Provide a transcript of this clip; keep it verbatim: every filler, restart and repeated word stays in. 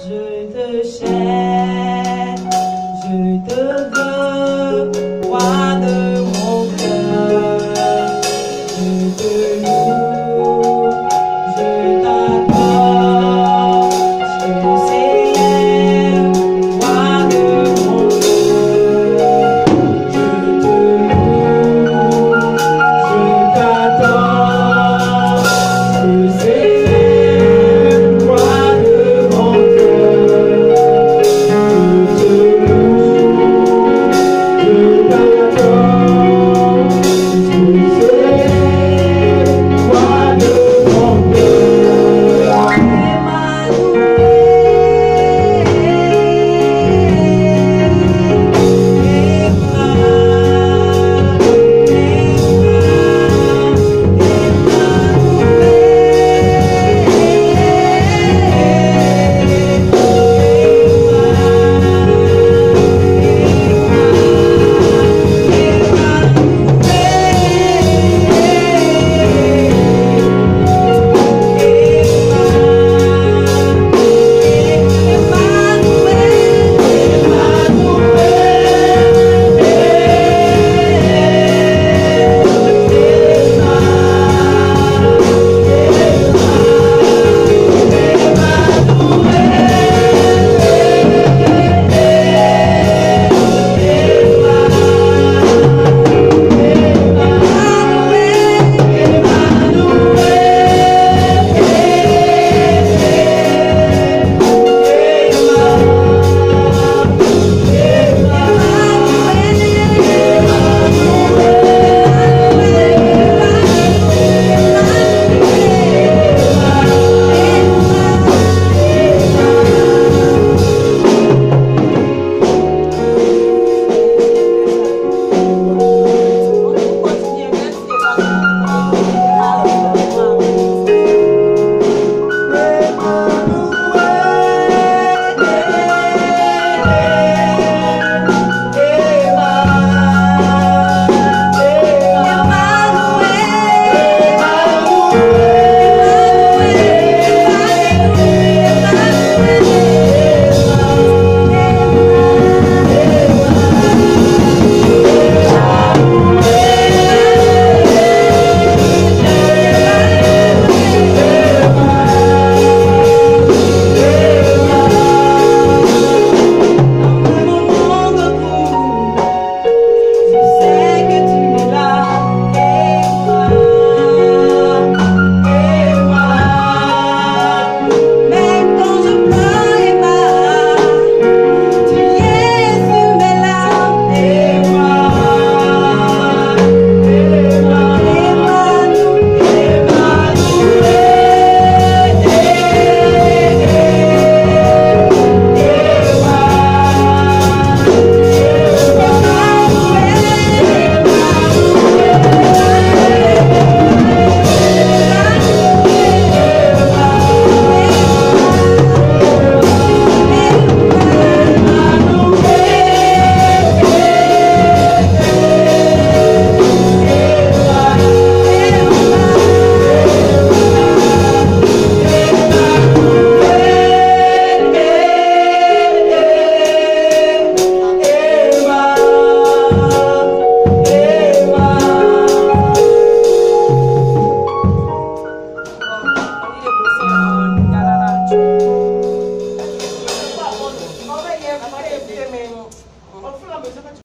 Je te cherche, je te veux, roi de mon cœur. Je te loue, je t'adore, je te célèbre, roi de mon cœur. Je te loue, je t'adore, je te célèbre, roi de mon cœur. Je te loue, je t'adore, je te célèbre, roi de mon cœur.